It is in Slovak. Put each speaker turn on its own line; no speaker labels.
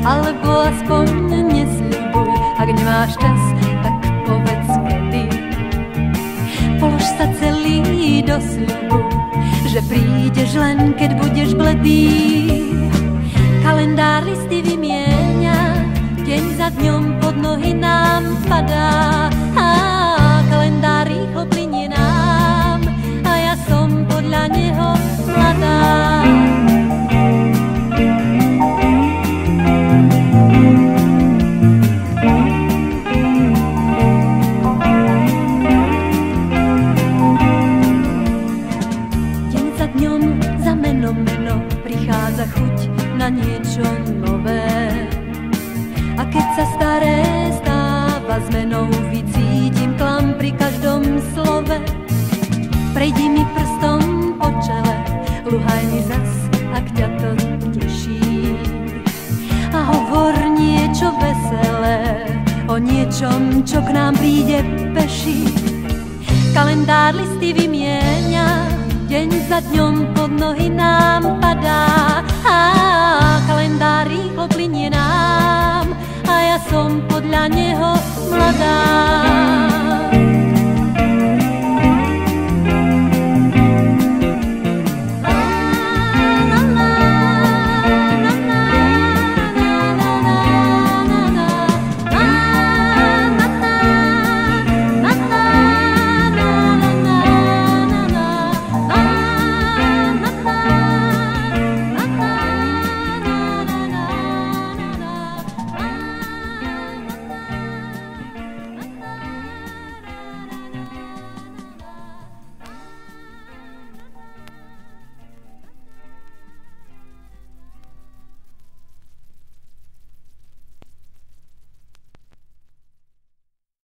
alebo aspoň nesľubuj. Ak nemáš čas, tak povedz kedy. Polož sa celý do sľubu, že prídeš len, keď budeš bledý. Kalendár listy vymieňa, deň za dňom pod nohy nám padá. Kalendár rýchlo plynie nám a ja som podľa neho mladá. Deň za dňom, za meno prichádza chuť na niečo nové. A keď sa staré stáva zmenou, vycítim klam pri každom slove. Prejdi mi prstom po čele, luhaj mi zas, ak ťa to teší. A hovor niečo veselé o niečom, čo k nám príde peši. Kalendár listy vymieňa, deň za dňom pod nohy nám padá. Kalendár rýchlo plynie nám a ja som podľa neho mladá.